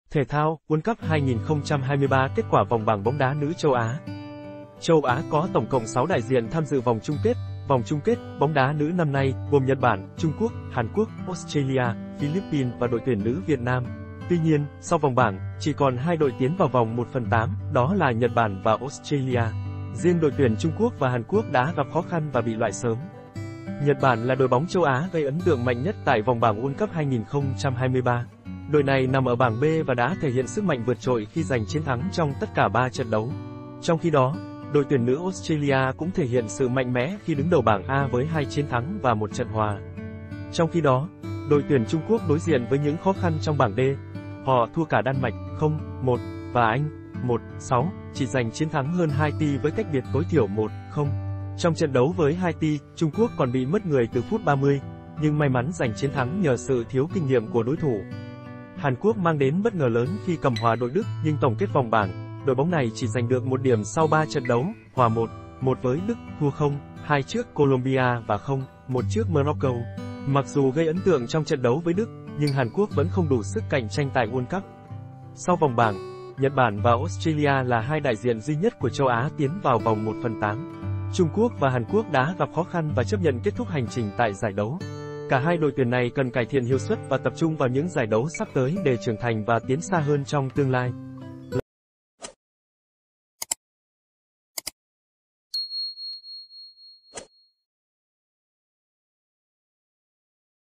Thể thao, World Cup 2023 kết quả vòng bảng bóng đá nữ châu Á. Châu Á có tổng cộng 6 đại diện tham dự vòng chung kết. Vòng chung kết bóng đá nữ năm nay gồm Nhật Bản, Trung Quốc, Hàn Quốc, Australia, Philippines và đội tuyển nữ Việt Nam. Tuy nhiên, sau vòng bảng, chỉ còn 2 đội tiến vào vòng 1/8, đó là Nhật Bản và Australia. Riêng đội tuyển Trung Quốc và Hàn Quốc đã gặp khó khăn và bị loại sớm. Nhật Bản là đội bóng châu Á gây ấn tượng mạnh nhất tại vòng bảng World Cup 2023. Đội này nằm ở bảng B và đã thể hiện sức mạnh vượt trội khi giành chiến thắng trong tất cả 3 trận đấu. Trong khi đó, đội tuyển nữ Australia cũng thể hiện sự mạnh mẽ khi đứng đầu bảng A với 2 chiến thắng và 1 trận hòa. Trong khi đó, đội tuyển Trung Quốc đối diện với những khó khăn trong bảng D. Họ thua cả Đan Mạch 0-1 và Anh 1-6, chỉ giành chiến thắng hơn Haiti với cách biệt tối thiểu 1-0. Trong trận đấu với Haiti, Trung Quốc còn bị mất người từ phút 30, nhưng may mắn giành chiến thắng nhờ sự thiếu kinh nghiệm của đối thủ. Hàn Quốc mang đến bất ngờ lớn khi cầm hòa đội Đức, nhưng tổng kết vòng bảng, đội bóng này chỉ giành được 1 điểm sau 3 trận đấu, hòa 1-1 với Đức, thua 0-2 trước Colombia và 0-1 trước Morocco. Mặc dù gây ấn tượng trong trận đấu với Đức, nhưng Hàn Quốc vẫn không đủ sức cạnh tranh tại World Cup. Sau vòng bảng, Nhật Bản và Australia là 2 đại diện duy nhất của châu Á tiến vào vòng 1/8. Trung Quốc và Hàn Quốc đã gặp khó khăn và chấp nhận kết thúc hành trình tại giải đấu. Cả hai đội tuyển này cần cải thiện hiệu suất và tập trung vào những giải đấu sắp tới để trưởng thành và tiến xa hơn trong tương lai.